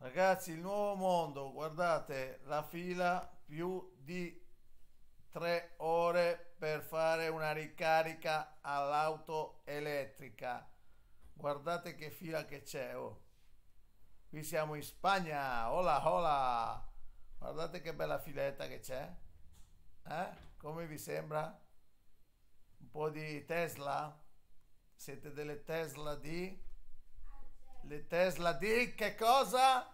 Ragazzi, il nuovo mondo, guardate, la fila più di 3 ore per fare una ricarica all'auto elettrica. Guardate che fila che c'è, oh. Qui siamo in Spagna, hola hola. Guardate che bella filetta che c'è. Come vi sembra? Un po' di Tesla? Siete delle Tesla di? Le Tesla di che cosa?